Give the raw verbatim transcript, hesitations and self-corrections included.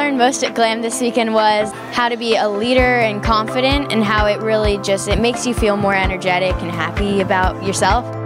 learned most at GLAM this weekend was how to be a leader and confident, and how it really just, it makes you feel more energetic and happy about yourself.